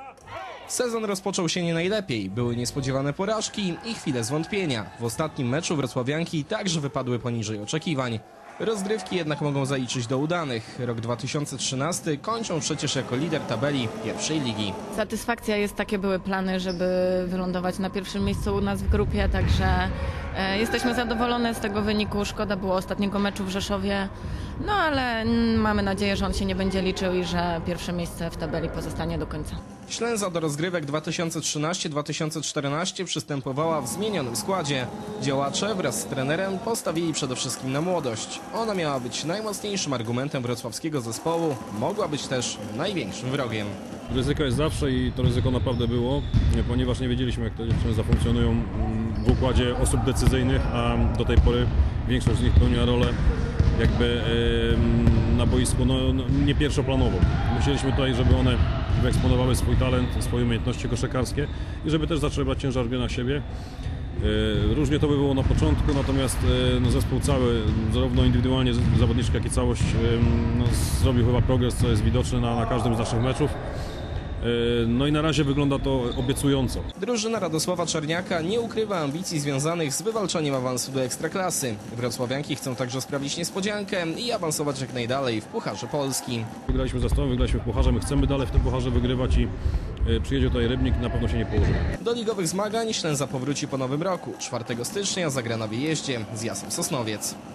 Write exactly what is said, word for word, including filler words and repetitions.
Sezon rozpoczął się nie najlepiej. Były niespodziewane porażki i chwile zwątpienia. W ostatnim meczu wrocławianki także wypadły poniżej oczekiwań. Rozgrywki jednak mogą zaliczyć do udanych. Rok dwa tysiące trzynasty kończą przecież jako lider tabeli pierwszej ligi. Satysfakcja jest, takie były plany, żeby wylądować na pierwszym miejscu u nas w grupie, także e, jesteśmy zadowolone z tego wyniku. Szkoda było ostatniego meczu w Rzeszowie, no ale mm, mamy nadzieję, że on się nie będzie liczył i że pierwsze miejsce w tabeli pozostanie do końca. Ślęza do rozgrywek dwa tysiące trzynasty dwa tysiące czternasty przystępowała w zmienionym składzie. Działacze wraz z trenerem postawili przede wszystkim na młodość. Ona miała być najmocniejszym argumentem wrocławskiego zespołu, mogła być też największym wrogiem. Ryzyko jest zawsze i to ryzyko naprawdę było, ponieważ nie wiedzieliśmy, jak te dziewczyny zafunkcjonują w układzie osób decyzyjnych, a do tej pory większość z nich pełniła rolę jakby na boisku no, no, nie pierwszoplanową. Musieliśmy tutaj, żeby one wyeksponowały swój talent, swoje umiejętności koszykarskie i żeby też zaczęły brać ciężar gry na siebie. Różnie to by było na początku, natomiast no, zespół cały, zarówno indywidualnie zawodniczki, jak i całość no, zrobił chyba progres, co jest widoczne na, na każdym z naszych meczów. No i na razie wygląda to obiecująco. Drużyna Radosława Czerniaka nie ukrywa ambicji związanych z wywalczeniem awansu do Ekstraklasy. Wrocławianki chcą także sprawić niespodziankę i awansować jak najdalej w Pucharze Polski. Wygraliśmy za stołem, wygraliśmy w Pucharze, my chcemy dalej w tym Pucharze wygrywać i przyjedzie tutaj Rybnik, na pewno się nie położymy. Do ligowych zmagań Ślęza powróci po nowym roku. czwartego stycznia zagra na wyjeździe z Jasem Sosnowiec.